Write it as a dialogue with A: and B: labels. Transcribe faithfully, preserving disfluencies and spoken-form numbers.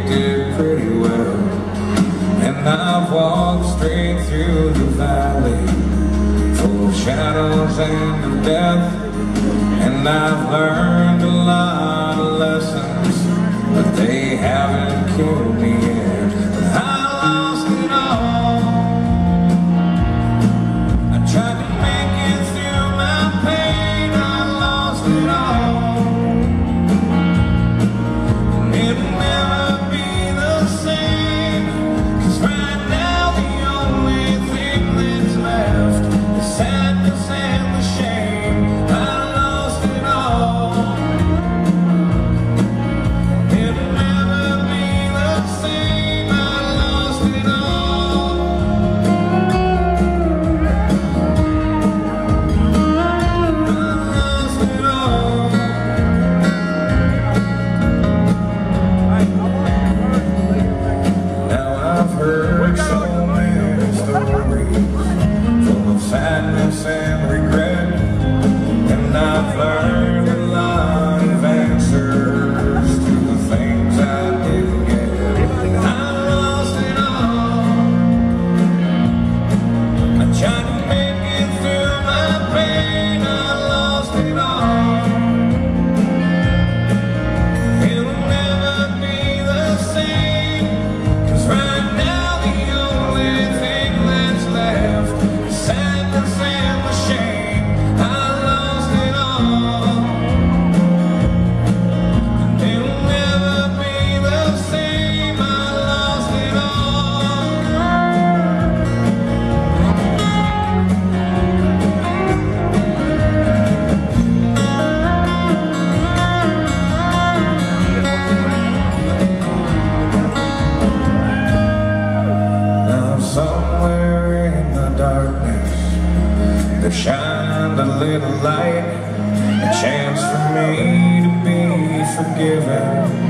A: did pretty well. And I've walked straight through the valley, full of shadows and of death. And I've learned a lot of lessons, but they haven't killed me yet. But I lost it all. I tried to make it through my pain. I lost it all. And it'll never be the same, 'cause right now the only thing that's left is sadness and the shame. I lost it all. It'll never be the same. I lost it all. I lost it all. Now I've heard so many stories full of sadness and regret, and I've learned a lot of answers to the things I didn't get. I lost it all. I tried to make it through my pain. I lost it all. It'll never be the same, 'cause right now the only thing that's left is sadness and the shame. I lost it all. And it'll never be the same. I lost it all. Now somewhere in the darkness there shined a little light, a chance for me to be forgiven.